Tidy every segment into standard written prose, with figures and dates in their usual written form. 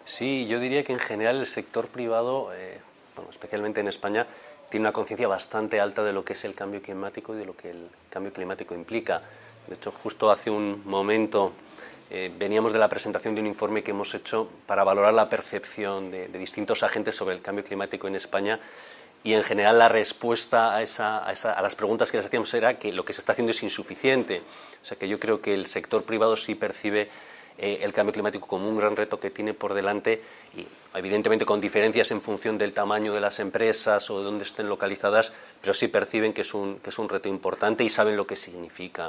Sí, yo diría que en general el sector privado, bueno, especialmente en España, tiene una conciencia bastante alta de lo que es el cambio climático y de lo que el cambio climático implica. De hecho, justo hace un momento veníamos de la presentación de un informe que hemos hecho para valorar la percepción de distintos agentes sobre el cambio climático en España, y en general la respuesta a las preguntas que les hacíamos era que lo que se está haciendo es insuficiente. O sea que yo creo que el sector privado sí percibe el cambio climático como un gran reto que tiene por delante, y evidentemente con diferencias en función del tamaño de las empresas o de dónde estén localizadas, pero sí perciben que es un reto importante y saben lo que significa.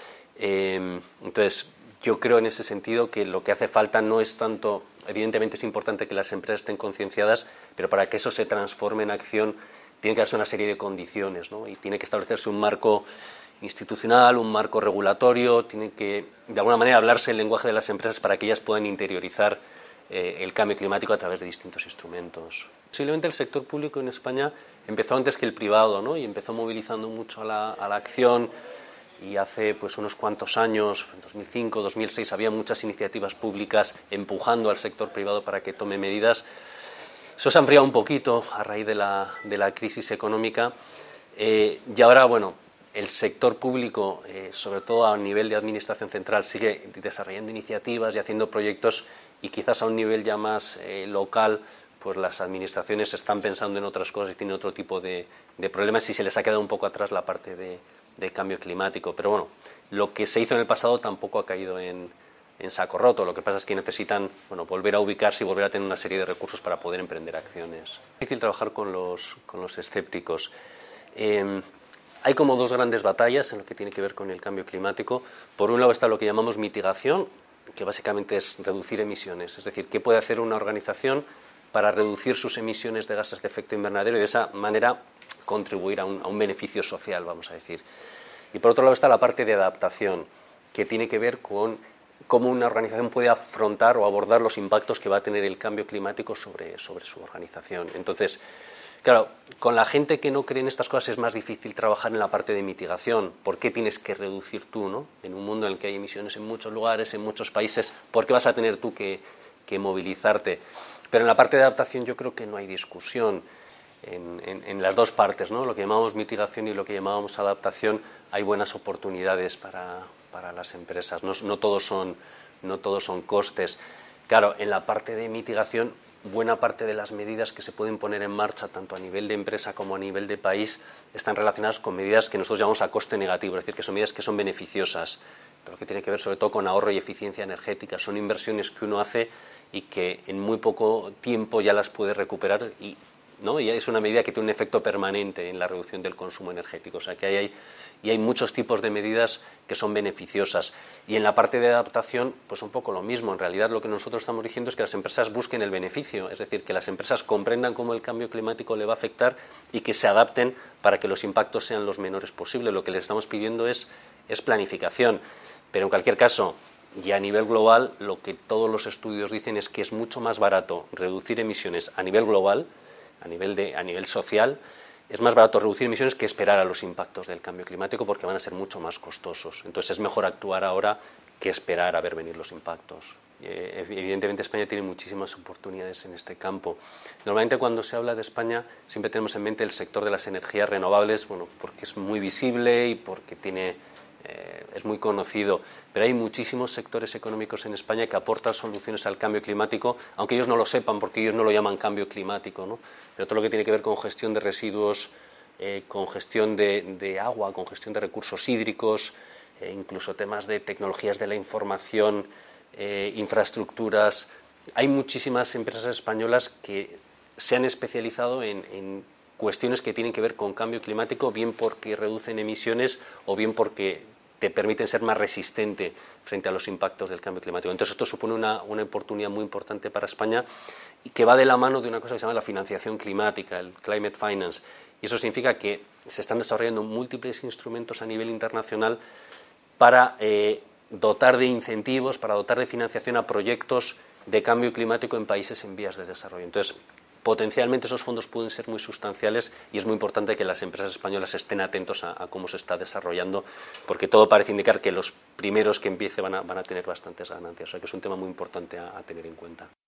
Entonces, yo creo en ese sentido que lo que hace falta no es tanto, evidentemente es importante que las empresas estén concienciadas, pero para que eso se transforme en acción tiene que darse una serie de condiciones, ¿no? Y tiene que establecerse un marco institucional, un marco regulatorio, tiene que de alguna manera hablarse el lenguaje de las empresas para que ellas puedan interiorizar el cambio climático a través de distintos instrumentos. Posiblemente el sector público en España empezó antes que el privado, ¿no? Y empezó movilizando mucho a la acción. Y hace pues unos cuantos años, en 2005, 2006, había muchas iniciativas públicas empujando al sector privado para que tome medidas. Eso se ha enfriado un poquito a raíz de la crisis económica, y ahora, bueno, el sector público, sobre todo a nivel de administración central, sigue desarrollando iniciativas y haciendo proyectos, y quizás a un nivel ya más local, pues las administraciones están pensando en otras cosas y tienen otro tipo de problemas, y se les ha quedado un poco atrás la parte de cambio climático. Pero bueno, lo que se hizo en el pasado tampoco ha caído en saco roto. Lo que pasa es que necesitan, bueno, volver a ubicarse y volver a tener una serie de recursos para poder emprender acciones. Es difícil trabajar con los escépticos. Hay como dos grandes batallas en lo que tiene que ver con el cambio climático. Por un lado está lo que llamamos mitigación, que básicamente es reducir emisiones. Es decir, ¿qué puede hacer una organización para reducir sus emisiones de gases de efecto invernadero y de esa manera contribuir a un beneficio social, vamos a decir? Y por otro lado está la parte de adaptación, que tiene que ver con cómo una organización puede afrontar o abordar los impactos que va a tener el cambio climático sobre su organización. Entonces, claro, con la gente que no cree en estas cosas es más difícil trabajar en la parte de mitigación. ¿Por qué tienes que reducir tú, ¿no? En un mundo en el que hay emisiones en muchos lugares, en muchos países, ¿por qué vas a tener tú que movilizarte? Pero en la parte de adaptación yo creo que no hay discusión. En las dos partes, ¿no? Lo que llamamos mitigación y lo que llamábamos adaptación, hay buenas oportunidades para las empresas. No todos son costes. Claro, en la parte de mitigación, buena parte de las medidas que se pueden poner en marcha, tanto a nivel de empresa como a nivel de país, están relacionadas con medidas que nosotros llamamos a coste negativo, es decir, que son medidas que son beneficiosas, lo que tiene que ver sobre todo con ahorro y eficiencia energética. Son inversiones que uno hace y que en muy poco tiempo ya las puede recuperar, ¿no? Y es una medida que tiene un efecto permanente en la reducción del consumo energético. O sea que hay muchos tipos de medidas que son beneficiosas. Y en la parte de adaptación, pues un poco lo mismo. En realidad lo que nosotros estamos diciendo es que las empresas busquen el beneficio, es decir, que las empresas comprendan cómo el cambio climático le va a afectar y que se adapten para que los impactos sean los menores posibles. Lo que les estamos pidiendo es planificación. Pero en cualquier caso, y a nivel global, lo que todos los estudios dicen es que es mucho más barato reducir emisiones a nivel global, a nivel social, es más barato reducir emisiones que esperar a los impactos del cambio climático, porque van a ser mucho más costosos. Entonces es mejor actuar ahora que esperar a ver venir los impactos. Evidentemente España tiene muchísimas oportunidades en este campo. Normalmente cuando se habla de España siempre tenemos en mente el sector de las energías renovables, bueno, porque es muy visible y porque es muy conocido, pero hay muchísimos sectores económicos en España que aportan soluciones al cambio climático, aunque ellos no lo sepan, porque ellos no lo llaman cambio climático, ¿no? Pero todo lo que tiene que ver con gestión de residuos, con gestión de agua, con gestión de recursos hídricos, incluso temas de tecnologías de la información, infraestructuras. Hay muchísimas empresas españolas que se han especializado en cuestiones que tienen que ver con cambio climático, bien porque reducen emisiones o bien porque te permiten ser más resistente frente a los impactos del cambio climático. Entonces esto supone una oportunidad muy importante para España, y que va de la mano de una cosa que se llama la financiación climática, el climate finance. Y eso significa que se están desarrollando múltiples instrumentos a nivel internacional para dotar de incentivos, para dotar de financiación a proyectos de cambio climático en países en vías de desarrollo. Entonces, potencialmente esos fondos pueden ser muy sustanciales, y es muy importante que las empresas españolas estén atentos a cómo se está desarrollando, porque todo parece indicar que los primeros que empiece van a tener bastantes ganancias. O sea que es un tema muy importante a tener en cuenta.